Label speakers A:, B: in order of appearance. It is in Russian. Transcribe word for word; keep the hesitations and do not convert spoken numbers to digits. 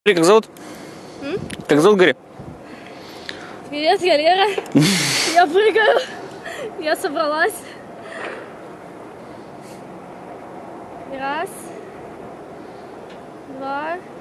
A: Как зовут?
B: М?
A: Как зовут, Гарри?
B: Привет, я Лера. Я прыгаю. Я собралась. Раз, два,